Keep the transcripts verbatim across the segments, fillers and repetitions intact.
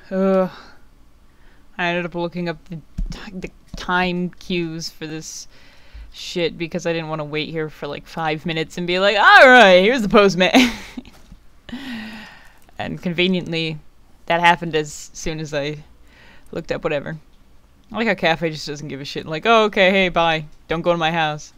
Ugh. I ended up looking up the, the time cues for this shit because I didn't want to wait here for like five minutes and be like, alright, here's the postman. And conveniently, that happened as soon as I looked up whatever. I like how Cafe just doesn't give a shit. Like, oh, okay, hey, bye. Don't go to my house.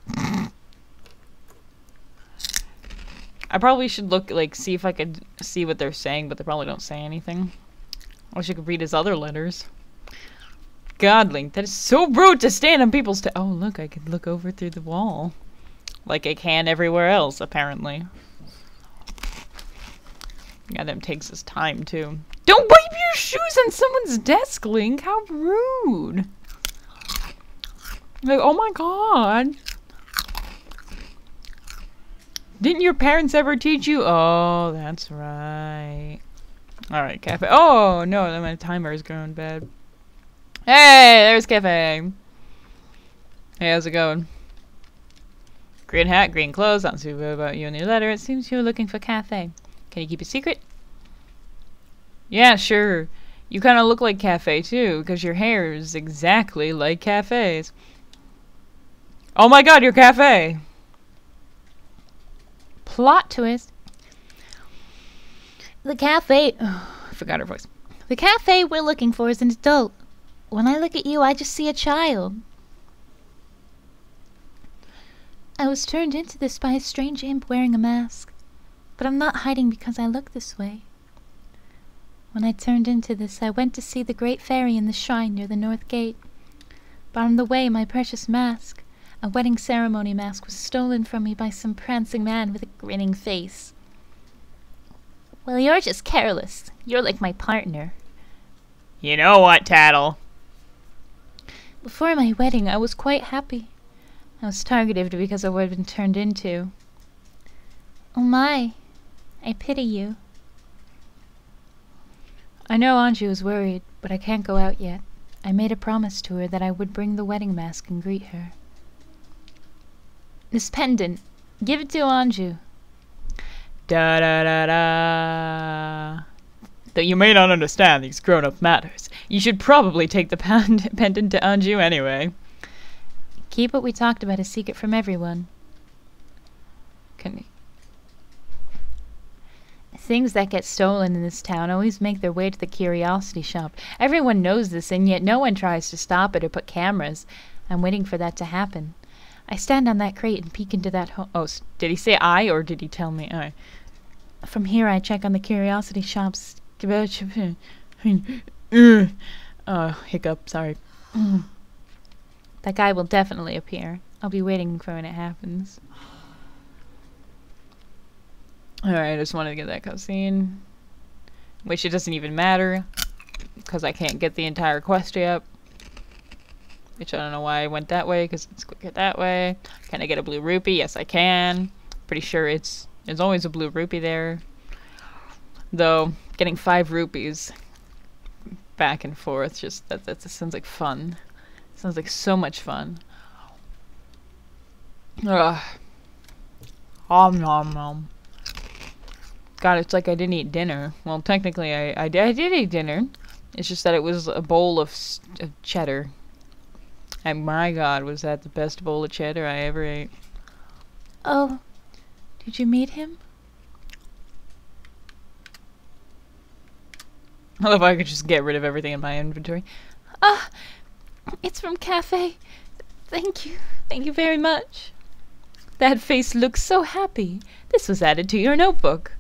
I probably should look, like, see if I could see what they're saying, but they probably don't say anything. I wish I could read his other letters. God, Link, that is so rude to stand on people's t- Oh, look, I could look over through the wall. Like I can everywhere else, apparently. Goddamn takes his time, too. Don't wipe your shoes on someone's desk, Link! How rude! Like, oh my god! Didn't your parents ever teach you? Oh, that's right. Alright, Cafe. Oh, no, my timer is going bad. Hey, there's Cafe! Hey, how's it going? Green hat, green clothes. Not too bad about you in your letter. It seems you're looking for Cafe. Can you keep a secret? Yeah, sure. You kind of look like Cafe, too, because your hair is exactly like Cafe's. Oh my god, you're Cafe! Plot twist. The cafe... Oh, I forgot her voice. The cafe we're looking for is an adult. When I look at you, I just see a child. I was turned into this by a strange imp wearing a mask. But I'm not hiding because I look this way. When I turned into this, I went to see the great fairy in the shrine near the north gate. But on the way, my precious mask, a wedding ceremony mask, was stolen from me by some prancing man with a grinning face. Well, you're just careless. You're like my partner. You know what, Tattle? Before my wedding, I was quite happy. I was targeted because of what I'd been turned into. Oh my, I pity you. I know Anju is worried, but I can't go out yet. I made a promise to her that I would bring the wedding mask and greet her. This pendant, give it to Anju. Da da da da. Though you may not understand these grown-up matters, you should probably take the pand pendant to Anju anyway. Keep what we talked about a secret from everyone. Can Things that get stolen in this town always make their way to the curiosity shop. Everyone knows this, and yet no one tries to stop it or put cameras. I'm waiting for that to happen. I stand on that crate and peek into that hole. Oh, did he say I, or did he tell me I? From here, I check on the curiosity shops. Oh, hiccup, sorry. That guy will definitely appear. I'll be waiting for when it happens. Alright, I just wanted to get that cutscene. Which it doesn't even matter, because I can't get the entire quest yet. Which I don't know why I went that way, because it's quicker that way. Can I get a blue rupee? Yes, I can. Pretty sure it's there's always a blue rupee there. Though, getting five rupees back and forth, just that, that, that sounds like fun. Sounds like so much fun. Ugh. Om nom nom. God, it's like I didn't eat dinner. Well, technically, I, I, I did eat dinner. It's just that it was a bowl of, of cheddar. And my God, was that the best bowl of cheddar I ever ate. Oh, did you meet him? I love how I could just get rid of everything in my inventory. Ah, it's from Cafe. Thank you. Thank you very much. That face looks so happy. This was added to your notebook.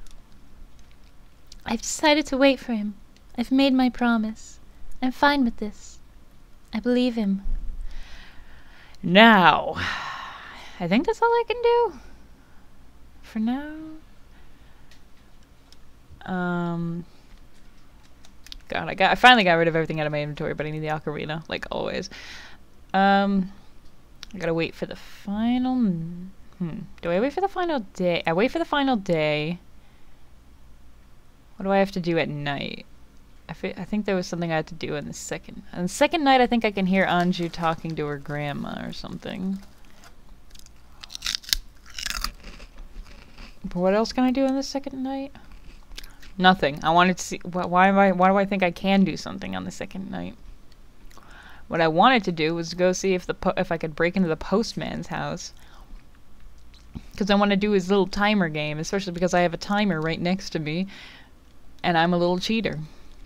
I've decided to wait for him. I've made my promise. I'm fine with this. I believe him. Now, I think that's all I can do. For now. Um... God, I got I finally got rid of everything out of my inventory, but I need the ocarina, like always. Um, I gotta wait for the final... Hmm. Do I wait for the final day? I wait for the final day. What do I have to do at night? I, fi I think there was something I had to do in the second... On the second night, I think I can hear Anju talking to her grandma or something. But what else can I do on the second night? Nothing. I wanted to see. Wh why am I? Why do I think I can do something on the second night? What I wanted to do was go see if the po if I could break into the postman's house. Because I want to do his little timer game, especially because I have a timer right next to me, and I'm a little cheater.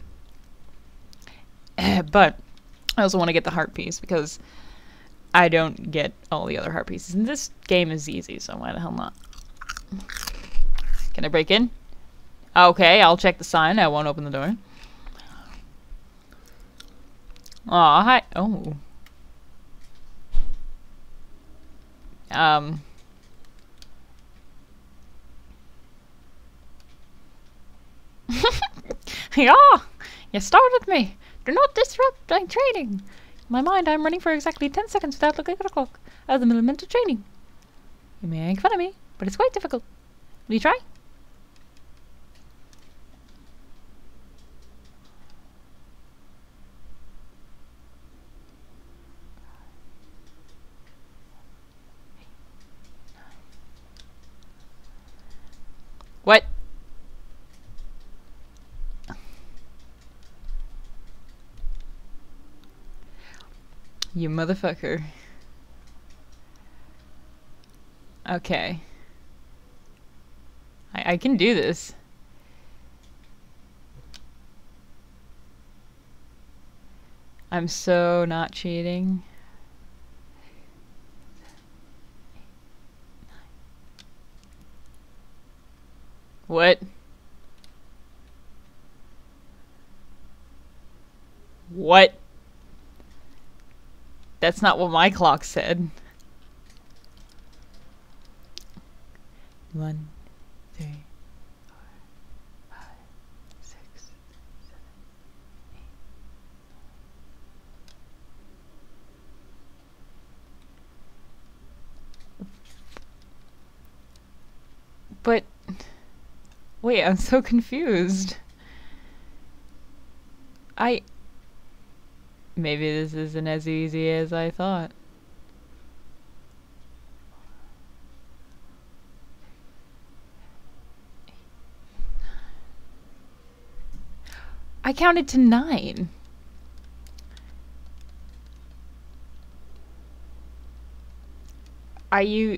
But I also want to get the heart piece because I don't get all the other heart pieces. And this game is easy, so why the hell not? Can I break in? Okay, I'll check the sign. I won't open the door. Aw, hi. Oh. Um. Yeah, you started me. Do not disrupt my training. In my mind, I'm running for exactly ten seconds without looking at a clock. Out of the middle of mental training. You may make fun of me, but it's quite difficult. Will you try? What? You motherfucker. Okay. I, I can do this. I'm so not cheating. What? What? That's not what my clock said. One, three, four, five, six, seven, eight. But wait, I'm so confused. I Maybe this isn't as easy as I thought. I counted to nine. Are you...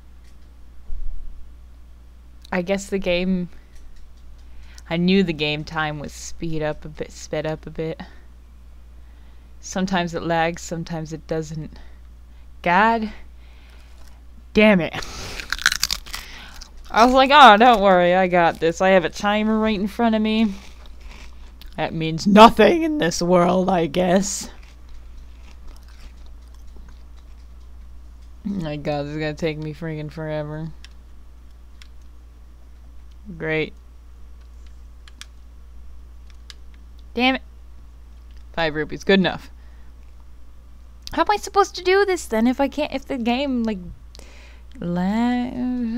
I guess the game... I knew the game time was speed up a bit, sped up a bit. Sometimes it lags, sometimes it doesn't. God damn it. I was like, oh, don't worry, I got this. I have a timer right in front of me. That means nothing in this world, I guess. My god, this is gonna take me freaking forever. Great. Damn it. Five rupees, good enough. How am I supposed to do this then if I can't, if the game, like, lag?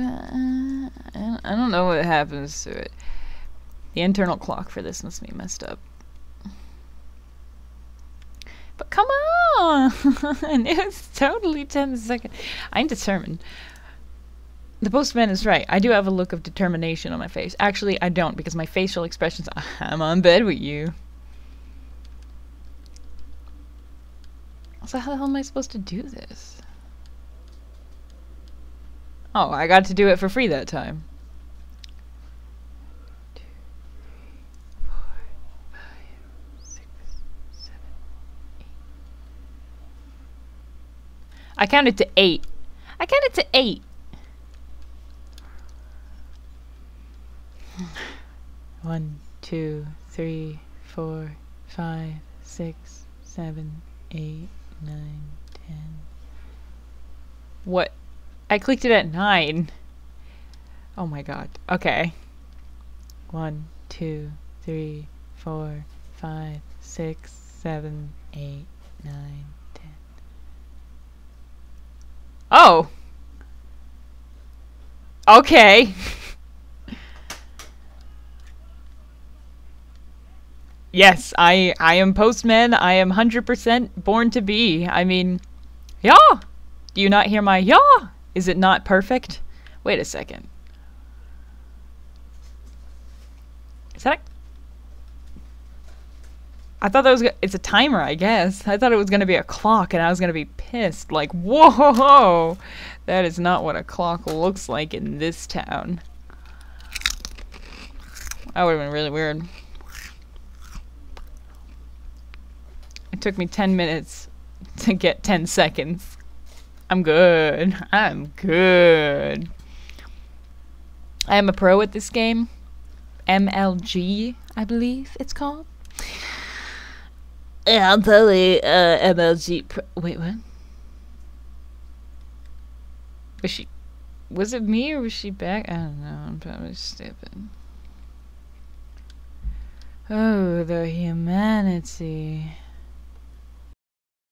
I don't know what happens to it. The internal clock for this must be messed up. But come on! It was totally ten seconds. I'm determined. The postman is right. I do have a look of determination on my face. Actually, I don't, because my facial expressions, I'm on bed with you. So how the hell am I supposed to do this? Oh, I got to do it for free that time. Two, three, four, five, six, seven, eight. I counted to eight. I counted to eight. One, two, three, four, five, six, seven, eight. Nine, ten. What? I clicked it at nine. Oh my god. Okay. One, two, three, four, five, six, seven, eight, nine, ten. Oh! Okay. Yes, I I am postman. I am one hundred percent born to be. I mean, yeah. Do you not hear my yeah? Is it not perfect? Wait a second. Is that a... I thought that was... It's a timer, I guess. I thought it was going to be a clock, and I was going to be pissed. Like, whoa! That is not what a clock looks like in this town. That would have been really weird. It took me ten minutes to get ten seconds. I'm good. I'm good. I am a pro at this game. M L G, I believe it's called. Yeah, I'm totally uh, M L G pro. Wait, what? Was she... Was it me or was she back? I don't know. I'm probably stupid. Oh, the humanity.